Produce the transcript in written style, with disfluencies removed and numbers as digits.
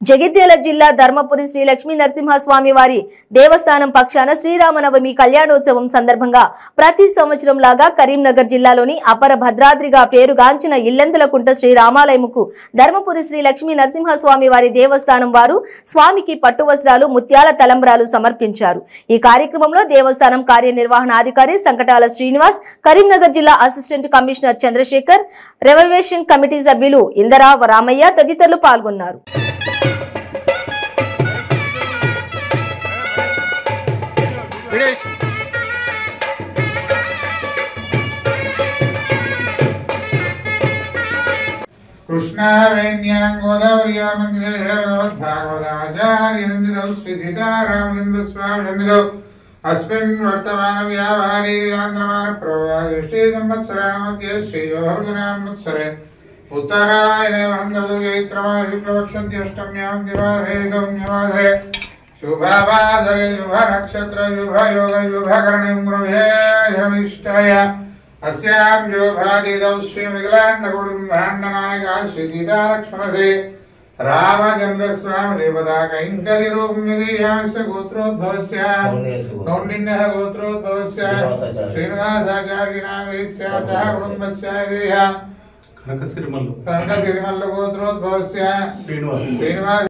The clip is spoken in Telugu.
జగిత్యాల జిల్లా ధర్మపురి శ్రీ లక్ష్మీ నరసింహస్వామి వారి దేవస్థానం పక్షాన శ్రీరామనవమి కళ్యాణోత్సవం సందర్భంగా ప్రతి సంవత్సరం లాగా కరీంనగర్ జిల్లాలోని అపర భద్రాద్రిగా పేరుగాంచిన ఇల్లందులకుంట శ్రీ రామాలయముకు ధర్మపురి శ్రీ లక్ష్మీ నరసింహస్వామి వారి దేవస్థానం వారు స్వామికి పట్టు వస్త్రాలు ముత్యాల తలంబ్రాలు సమర్పించారు। ఈ కార్యక్రమంలో దేవస్థానం కార్యనిర్వహణాధికారి సంకటాల శ్రీనివాస్, కరీంనగర్ జిల్లా assistant commissioner Chandrasekhar, revolution committee సభ్యులు ఇందరా రామయ్య తదితరులు పాల్గొన్నారు। कृष्णा वेण्यां गोदावर्या मंदिरे भगवदाचार्यसंविदौ श्री सीतारामचंद्र स्वामी सन्निधौ अस्मिन् वर्तमान व्यावहारिक आन्द्रमान प्रवाहृष्टि संवत्सराणां मध्ये श्रीयोगनां वत्सरे उत्तरायणे वहन्तुर्गैत्रमास शुक्लपक्षस्य अष्टम्यां दिवासरे सौम्यवासरे शुभवासरे शुभनक्षत्र शुभयोग शुभकरणे गुरुभ्ये धर्मिष्ठाय अस्यां योगादिदौ श्रीमङ्गलाण्डकुटुम्बाण्डनायका श्री सीतालक्ष्मणसे रामचंद्र स्वामी देवता कैङ्कर्य रूपं यदीयामस्य गोत्रोद्भवस्य कौण्डिन्यः गोत्रोद्भवस्य श्रीनिवासाचार्यनामस्य सह कुटुम्बस्य यदीया कनकसिरिमल्ल गोत्रोद्भवस्य श्रीनिवास